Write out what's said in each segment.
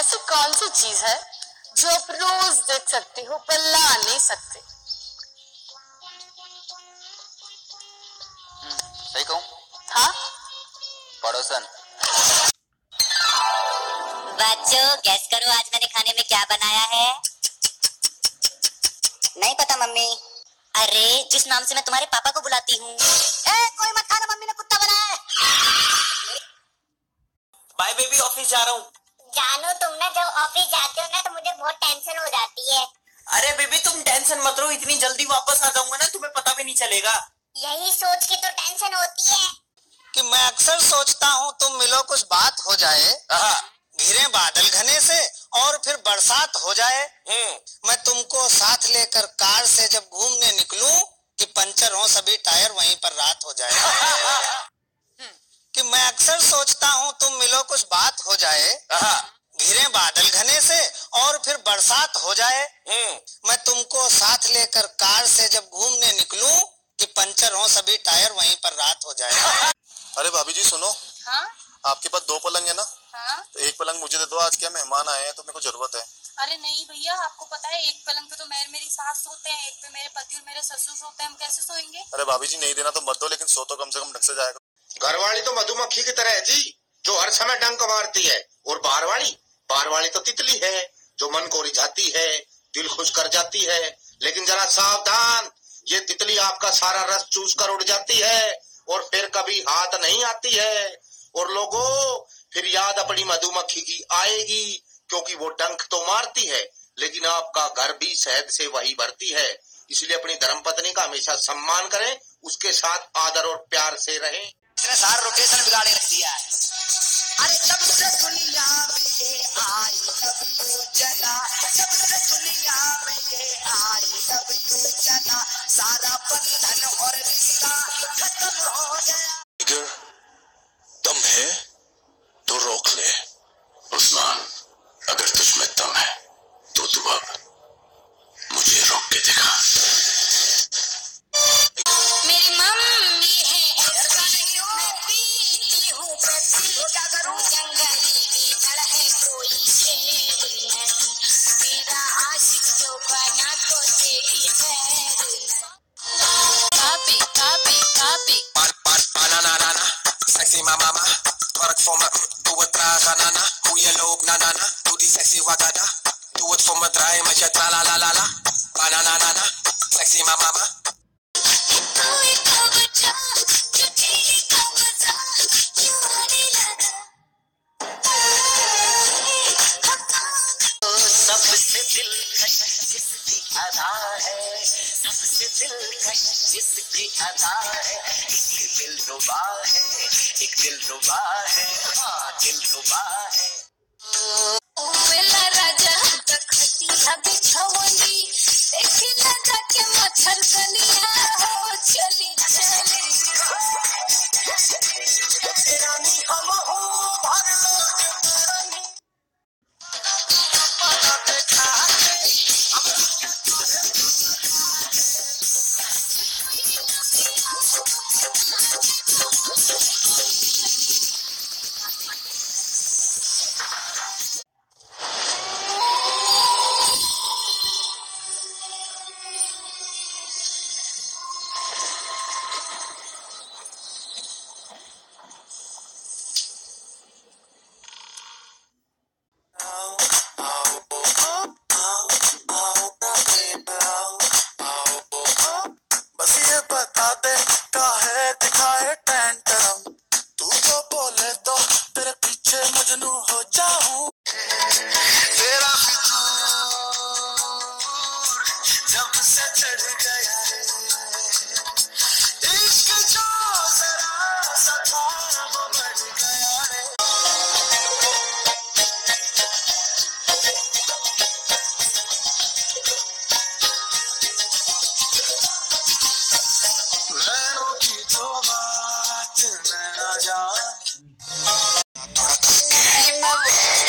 ऐसी कौन सी चीज है जो आप रोज देख सकते हो पर ला नहीं सकते? सही कहूं? हाँ? पड़ोसन। बच्चों गैस करो आज मैंने खाने में क्या बनाया है? नहीं पता मम्मी। अरे जिस नाम से मैं तुम्हारे पापा को बुलाती हूँ। कोई मत खाना, मम्मी ने कुत्ता बनाया है। बाय बेबी, ऑफिस जा रहा हूँ। जानो तुम ना जब ऑफिस जाते हो ना तो मुझे बहुत टेंशन हो जाती है। अरे बेबी तुम टेंशन मत लो, इतनी जल्दी वापस आ जाऊंगा ना तुम्हें पता भी नहीं चलेगा। यही सोच के तो टेंशन होती है कि मैं अक्सर सोचता हूँ तुम मिलो कुछ बात हो जाए, घिरे बादल घने से और फिर बरसात हो जाए। मैं तुमको साथ लेकर कार से जब घूमने निकलूं कि पंचर हो सभी टायर वहीं पर रात हो जाए। कि मैं अक्सर सोचता हूँ तुम मिलो कुछ बात हो जाए, घिरे बादल घने से और फिर बरसात हो जाए। मैं तुमको साथ लेकर कार से जब घूमने निकलूं कि पंचर हो सभी टायर वहीं पर रात हो जाए। अरे भाभी जी सुनो। हाँ? आपके पास 2 पलंग है ना? हाँ? तो एक पलंग मुझे दे दो, आज क्या मेहमान आए हैं तो मेरे को जरूरत है। अरे नहीं भैया, आपको पता है एक पलंग पे तो मेरी सास सोते हैं, एक पे मेरे पति और मेरे ससुर सोते हैं, हम कैसे सोएंगे? अरे भाभी जी नहीं देना तो मत दो, लेकिन सो तो कम से कम ढंग से जाएगा। घरवाली तो मधुमक्खी की तरह है जी, जो हर समय डंक मारती है, और बाहर वाली तो तितली है, जो मन को रिझाती है, दिल खुश कर जाती है। लेकिन जरा सावधान, ये तितली आपका सारा रस चूस कर उड़ जाती है और फिर कभी हाथ नहीं आती है। और लोगों, फिर याद अपनी मधुमक्खी की आएगी, क्योंकि वो डंक तो मारती है लेकिन आपका घर भी शहद से वही भरती है। इसलिए अपनी धर्मपत्नी का हमेशा सम्मान करें, उसके साथ आदर और प्यार से रहें। इसने सारा रोटेशन बिगाड़े रख दिया है। अरे जब से दुनिया में ये आई तब यूं चला, जब से दुनिया में ये आई तब यूं चला, सारा बंधन और रिश्ता खत्म हो गया। अगर दम है तो रोक ले उस्मान, अगर तुझमें दम है तो तू अब मुझे रोक के दिखा। मेरी मम्मी है ऐसा नहीं हो, मैं पीती हूँ पेप्सी, क्या करूँ जंगली कीचड़ है कोई शेर नहीं, मेरा आशिक जो बना तो तेरी खैर नहीं। कापी कापी कापी Na na na na, sexy mama, twerk for me, do it traga na na, hoe je loopt na na na, doe die sexy wagada, doe het voor me, draai met je tra la la la la, banana na na, sexy mama. सबसे दिलकश जिसकी अदा है, सबसे दिलकश जिसकी अदा है, एक दिलरुबा है, एक दिलरुबा है, हाँ दिलरुबा है। वेला राजा खटिया बिछावनी, देखी लगा के मच्छर कनिया हो चली चली। रानी हम हो भर लो बस ये बता दे काहे दिखाए टेंटरम, तू जो बोले तो तेरे पीछे मजनू हो जाऊं। तेरा फितूर जब से चढ़ गया रे, इश्क जो जरा सा था वो बढ़ गया रे। नैनों की तो बात नैना जाने, थोड़ा थक के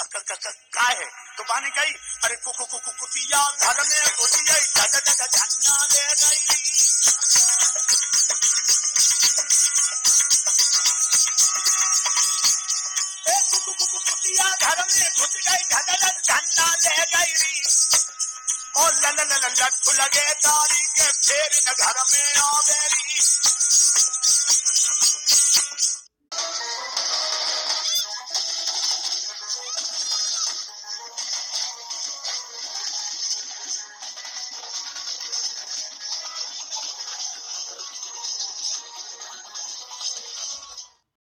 का है तो बाने कही अरे कुतिया घर में घुसी गई झन्ना ले गई कुतिया घर में घुस गई झन्ना ले गई और लट्ठू लगे दारी के फेर न घर में आवेरी